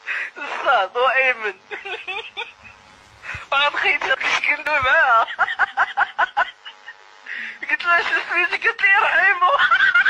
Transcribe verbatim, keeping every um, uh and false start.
الصاد وايمن. وعاد خيتها كندوي معاها. قلت لها شو سميتك؟ قالت لي رحيمو.